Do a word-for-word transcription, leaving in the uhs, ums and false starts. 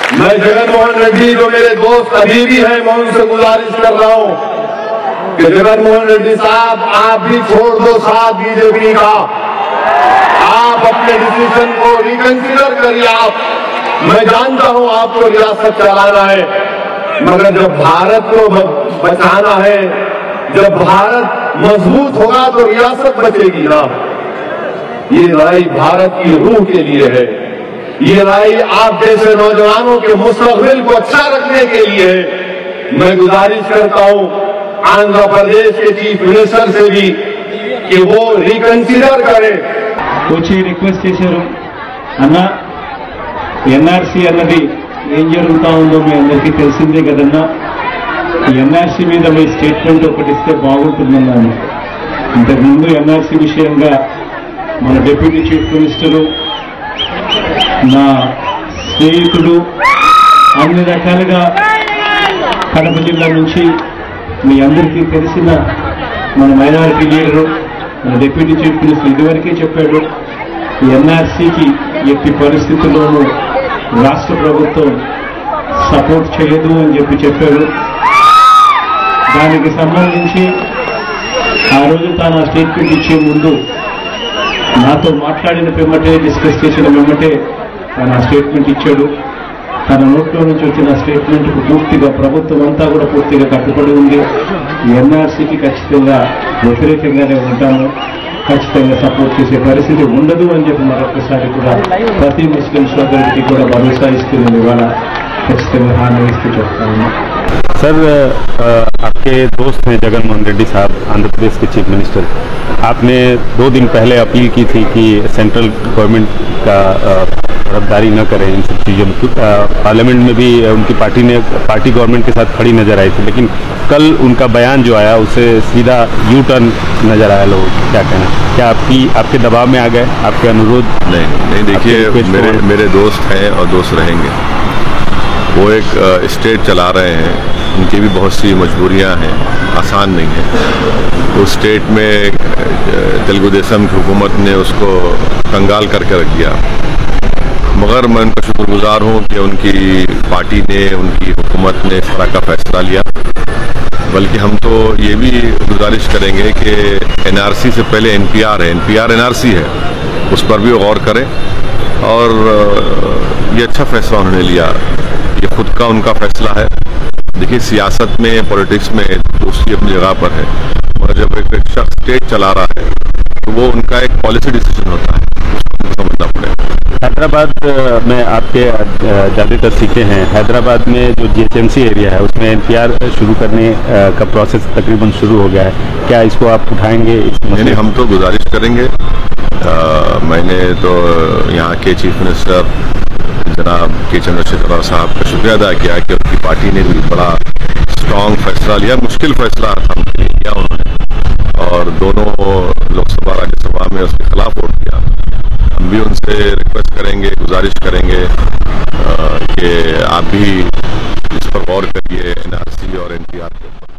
मैं जगनमोहन रेड्डी जो मेरे दोस्त अभी भी हैं, मैं उनसे गुजारिश कर रहा हूं कि जगनमोहन रेड्डी साहब, आप भी छोड़ दो साथ बीजेपी का, आप अपने डिसीजन को रिकंसिडर करिए। आप, मैं जानता हूं आपको रियासत चलाना है, मगर जब भारत को बचाना है, जब भारत मजबूत होगा तो रियासत बचेगी ना। ये लड़ाई भारत की रूह के लिए है, ये लड़ाई आप जैसे नौजवानों के मुस्तकबिल को अच्छा रखने के लिए है। मैं गुजारिश करता हूं आंध्र प्रदेश के चीफ मिनिस्टर से भी कि वो रिकंसिडर करें। వచ్చి రిక్వెస్ట్ చేశారు, అన్న ఎన్ఆర్సీ అన్నది ఏం జరుగుతా ఉందో మీ అందరికీ తెలిసిందే కదన్నా, ఎన్ఆర్సీ మీద మీ స్టేట్మెంట్ ఒకటి ఇస్తే బాగుంటుందన్నాను. ఇంతకుముందు ఎన్ఆర్సీ విషయంగా మన డిప్యూటీ చీఫ్ మినిస్టరు, నా స్నేహితుడు, అన్ని రకాలుగా కడప జిల్లా నుంచి మీ అందరికీ తెలిసిన మన మైనారిటీ లీడరు, మన డిప్యూటీ చీఫ్ మినిస్టర్ ఇదివరకే చెప్పాడు, ఎన్ఆర్సీకి ఎట్టి పరిస్థితుల్లోనూ రాష్ట్ర ప్రభుత్వం సపోర్ట్ చేయదు అని చెప్పి చెప్పాడు. దానికి సంబంధించి ఆ రోజు తాను ఆ స్టేట్మెంట్ ఇచ్చే ముందు నాతో మాట్లాడిన పిమ్మటే, డిస్కస్ చేసిన పిమ్మటే తన ఆ స్టేట్మెంట్ ఇచ్చాడు. తన నోట్లో నుంచి వచ్చిన స్టేట్మెంట్కు పూర్తిగా ప్రభుత్వం అంతా కూడా పూర్తిగా కట్టుబడి ఉంది. ఎన్ఆర్సీకి ఖచ్చితంగా వ్యతిరేకంగానే ఉంటాము, ఖచ్చితంగా సపోర్ట్ చేసే పరిస్థితి ఉండదు అని చెప్పి మరొకసారి కూడా ప్రతి ముస్లిం సోదరుడికి కూడా భరోసా ఇస్తుంది. ఇవాళ ఖచ్చితంగా హామీ ఇస్తూ చెప్తాను. सर, आपके दोस्त हैं जगनमोहन रेड्डी साहब, आंध्र प्रदेश के चीफ मिनिस्टर। आपने दो दिन पहले अपील की थी कि सेंट्रल गवर्नमेंट का तरफदारी न करें इन सब चीज़ों में। पार्लियामेंट में भी उनकी पार्टी ने पार्टी गवर्नमेंट के साथ खड़ी नजर आई थी, लेकिन कल उनका बयान जो आया उससे सीधा यू टर्न नजर आया। लोग क्या कहना, क्या आपकी आपके दबाव में आ गए, आपके अनुरोध? नहीं नहीं, देखिए मेरे मेरे दोस्त हैं और दोस्त रहेंगे। वो एक स्टेट चला रहे हैं, उनकी भी बहुत सी मजबूरियां हैं, आसान नहीं है। उस स्टेट में तेलुगु देशम की हुकूमत ने उसको कंगाल करके रख दिया, मगर मैं उनका शुक्रगुजार हूं कि उनकी पार्टी ने, उनकी हुकूमत ने इस तरह का फैसला लिया। बल्कि हम तो ये भी गुजारिश करेंगे कि एनआरसी से पहले एनपीआर है, एनपीआर एनआरसी है, उस पर भी गौर करें। और ये अच्छा फैसला उन्होंने लिया, ये खुद का उनका फैसला है। देखिए, सियासत में, पॉलिटिक्स में दोस्ती अपनी जगह पर है, और जब एक शख्स स्टेट चला रहा है तो वो उनका एक पॉलिसी डिसीजन होता है, उसको समझना पड़ेगा। हैदराबाद में आपके ज़्यादातर सीटें हैं। हैदराबाद में जो जीएचएमसी एरिया है उसमें एनपीआर शुरू करने का प्रोसेस तकरीबन शुरू हो गया है, क्या इसको आप उठाएंगे? नहीं नहीं, हम तो गुजारिश करेंगे। आ, मैंने तो यहाँ के चीफ मिनिस्टर जनाब के चंद्रशेखर राव साहब का शुक्रिया अदा किया कि उनकी पार्टी ने भी बड़ा स्ट्रॉन्ग फैसला लिया। मुश्किल फैसला था उनके लिए लिया उन्होंने, और दोनों लोकसभा राज्यसभा में उसके खिलाफ वोट दिया। हम भी उनसे रिक्वेस्ट करेंगे, गुजारिश करेंगे कि आप भी इस पर गौर करिए, एनआरसी और एनपीआर के ऊपर।